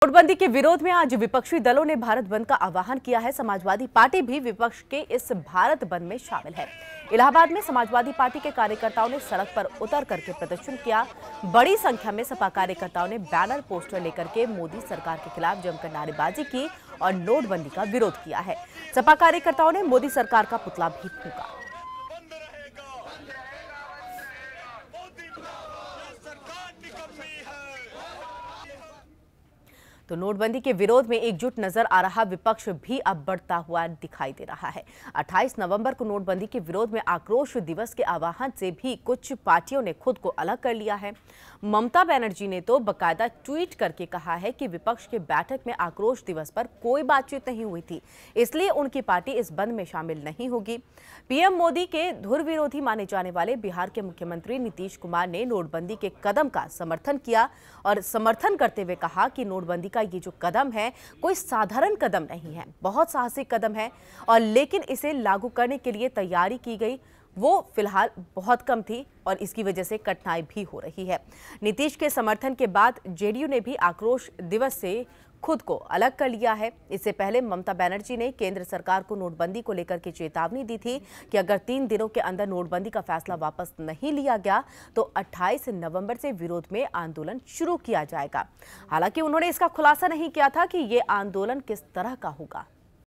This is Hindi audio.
नोटबंदी के विरोध में आज विपक्षी दलों ने भारत बंद का आह्वान किया है। समाजवादी पार्टी भी विपक्ष के इस भारत बंद में शामिल है। इलाहाबाद में समाजवादी पार्टी के कार्यकर्ताओं ने सड़क पर उतर करके प्रदर्शन किया। बड़ी संख्या में सपा कार्यकर्ताओं ने बैनर पोस्टर लेकर के मोदी सरकार के खिलाफ जमकर नारेबाजी की और नोटबंदी का विरोध किया है। सपा कार्यकर्ताओं ने मोदी सरकार का पुतला भी फूंका। तो नोटबंदी के विरोध में एकजुट नजर आ रहा विपक्ष भी अब बढ़ता हुआ दिखाई दे रहा है। 28 नवंबर को नोटबंदी के विरोध में आक्रोश दिवस के आह्वान से भी कुछ पार्टियों ने खुद को अलग कर लिया है। ममता बनर्जी ने तो बकायदा ट्वीट करके कहा है कि विपक्ष के बैठक में आक्रोश दिवस पर कोई बातचीत नहीं हुई थी, इसलिए उनकी पार्टी इस बंद में शामिल नहीं होगी। पीएम मोदी के धुर विरोधी माने जाने वाले बिहार के मुख्यमंत्री नीतीश कुमार ने नोटबंदी के कदम का समर्थन किया और समर्थन करते हुए कहा कि नोटबंदी का ये जो कदम है कोई साधारण कदम नहीं है, बहुत साहसिक कदम है और लेकिन इसे लागू करने के लिए तैयारी की गई वो फिलहाल बहुत कम थी और इसकी वजह से कठिनाई भी हो रही है। नीतीश के समर्थन के बाद जेडीयू ने भी आक्रोश दिवस से खुद को अलग कर लिया है। इससे पहले ममता बनर्जी ने केंद्र सरकार को नोटबंदी को लेकर के चेतावनी दी थी कि अगर 3 दिनों के अंदर नोटबंदी का फैसला वापस नहीं लिया गया तो 28 नवंबर से विरोध में आंदोलन शुरू किया जाएगा। हालांकि उन्होंने इसका खुलासा नहीं किया था कि ये आंदोलन किस तरह का होगा।